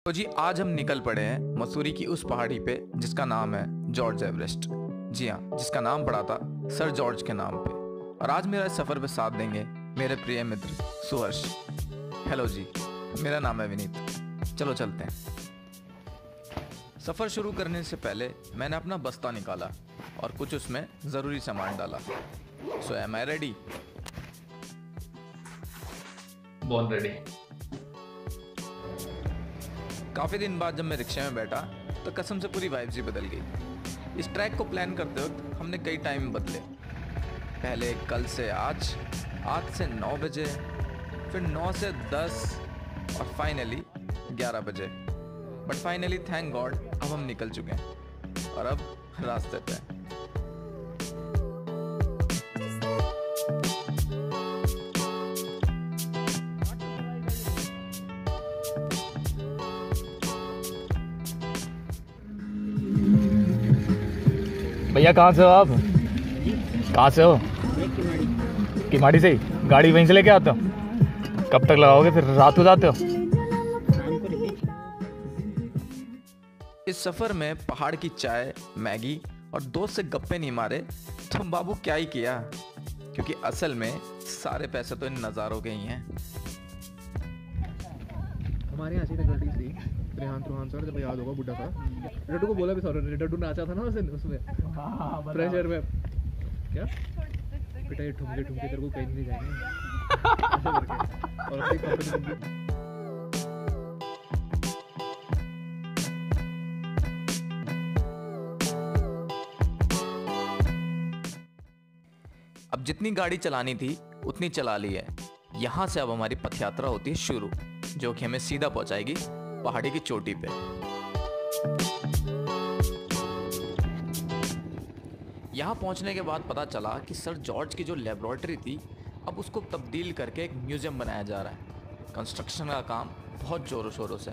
तो जी आज हम निकल पड़े हैं मसूरी की उस पहाड़ी पे जिसका नाम है जॉर्ज एवरेस्ट। जी हाँ, जिसका नाम पड़ा था सर जॉर्ज के नाम पे। और आज मेरा इस सफ़र पे साथ देंगे मेरे प्रिय मित्र सुहर्ष। हेलो जी, मेरा नाम है विनीत। चलो चलते हैं। सफ़र शुरू करने से पहले मैंने अपना बस्ता निकाला और कुछ उसमें ज़रूरी सामान डाला। So am I ready? बहुत रेडी। काफ़ी दिन बाद जब मैं रिक्शे में बैठा तो कसम से पूरी वाइब्स ही बदल गई। इस ट्रैक को प्लान करते वक्त हमने कई टाइम बदले। पहले कल से आज से 9 बजे, फिर 9 से 10 और फाइनली 11 बजे। बट फाइनली थैंक गॉड अब हम निकल चुके हैं और अब रास्ते पे हैं। भैया कहाँ से हो आप? कहाँ से हो? किमाड़ी से ही? गाड़ी वहीं से लेके आते हो? कब तक लगाओगे फिर? रात को जाते हो? इस सफर में पहाड़ की चाय, मैगी और दोस्त से गप्पे नहीं मारे तो बाबू क्या ही किया, क्योंकि असल में सारे पैसे तो इन नज़ारों के ही हैं। हमारे यहाँ से गलती थी रेहान सर, जब याद होगा बुढ़ा था, डड्डू को बोला भी सॉरी, डड्डू नाचा था ना उसमें प्रेशर में क्या बेटा ये ठुमके तेरे को कहीं नहीं जाएंगे ऐसे करके और अपनी कंपनी। अब जितनी गाड़ी चलानी थी उतनी चला ली है। यहाँ से अब हमारी पथ यात्रा होती है शुरू, जो कि हमें सीधा पहुंचाएगी पहाड़ी की चोटी पे। यहाँ पहुंचने के बाद पता चला कि सर जॉर्ज की जो लेबोरेटरी थी अब उसको तब्दील करके एक म्यूजियम बनाया जा रहा है। कंस्ट्रक्शन का काम बहुत जोरों शोरों से।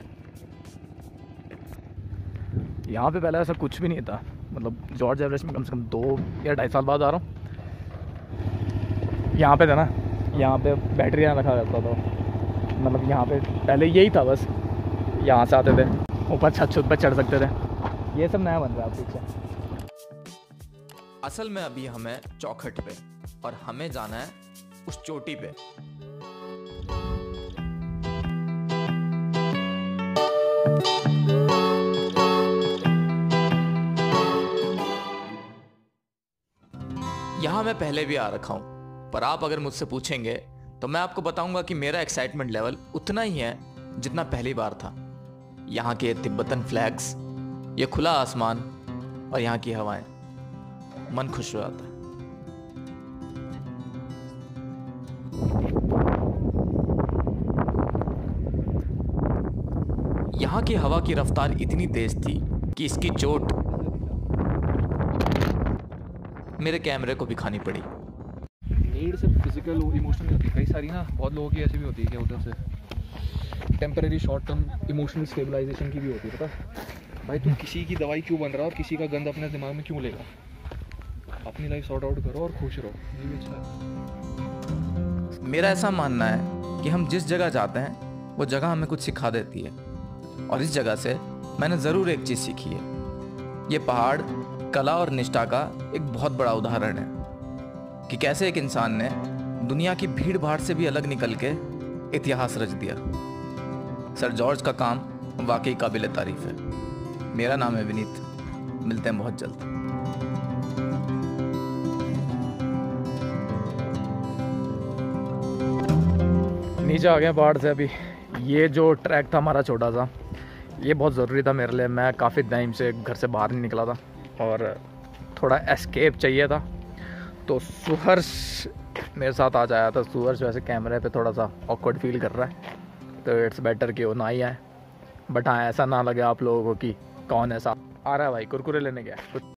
यहाँ पे पहले ऐसा कुछ भी नहीं था। मतलब जॉर्ज एवरेस्ट में कम से कम 2 या 2.5 साल बाद आ रहा हूँ। यहाँ पे था ना, यहाँ पे बैटरी यहाँ रखा रहता था। मतलब यहाँ पे पहले यही था बस। यहाँ से आते थे, ऊपर छत पर चढ़ सकते थे। ये सब नया बन रहा है पीछे। असल में अभी हमें चौखट पे और हमें जाना है उस चोटी पे। यहाँ मैं पहले भी आ रखा हूँ, पर आप अगर मुझसे पूछेंगे तो मैं आपको बताऊंगा कि मेरा एक्साइटमेंट लेवल उतना ही है जितना पहली बार था। यहाँ के तिब्बतन फ्लैग्स, ये खुला आसमान और यहाँ की हवाएं, मन खुश हो जाता है। यहाँ की हवा की रफ्तार इतनी तेज थी कि इसकी चोट मेरे कैमरे को भी खानी पड़ी। नीड सिर्फ फिजिकल इमोशनल होती है, कई सारी ना, बहुत लोगों की ऐसी भी होती है कि उधर से temporary short term emotional stabilisation की भी होती है। पता भाई, तुम किसी की दवाई क्यों बन रहा है और किसी का गंद अपने दिमाग में क्यों लेगा? अपनी लाइफ सॉर्ट आउट करो और खुश रहो, ये भी अच्छा है। मेरा ऐसा मानना है कि हम जिस जगह जाते हैं वो जगह हमें कुछ सिखा देती है, और इस जगह से मैंने ज़रूर एक चीज़ सीखी है। ये पहाड़ कला और निष्ठा का एक बहुत बड़ा उदाहरण है कि कैसे एक इंसान ने दुनिया की भीड़ भाड़ से भी अलग निकल के इतिहास रच दिया। सर जॉर्ज का काम वाकई काबिल तारीफ है। मेरा नाम है विनीत, मिलते हैं बहुत जल्द। नीचे आ गए पहाड़ से अभी। ये जो ट्रैक था हमारा छोटा सा, ये बहुत ज़रूरी था मेरे लिए। मैं काफ़ी टाइम से घर से बाहर नहीं निकला था और थोड़ा एस्केप चाहिए था, तो सुहर्ष मेरे साथ आज आया था। सुहर्ष वैसे कैमरे पे थोड़ा सा ऑकवर्ड फील कर रहा है, तो इट्स बेटर कि वो ना ही आए। बट हाँ, ऐसा ना लगे आप लोगों को कि कौन ऐसा आ रहा है भाई कुरकुरे लेने गया कुछ